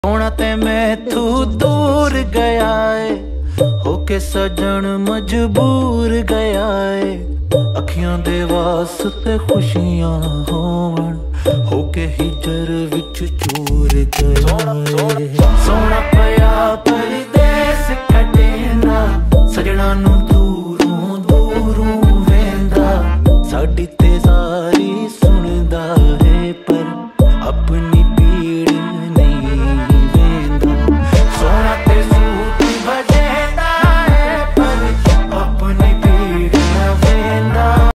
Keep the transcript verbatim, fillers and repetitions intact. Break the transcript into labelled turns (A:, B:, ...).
A: सोना ते मैथू दूर गया है, होके सजन मजबूर गया है। अखियां दे वास्ते खुशियां होवन, होके हिजर विच चूर गया है। सोना पया परदेस कटे ना, सजना नू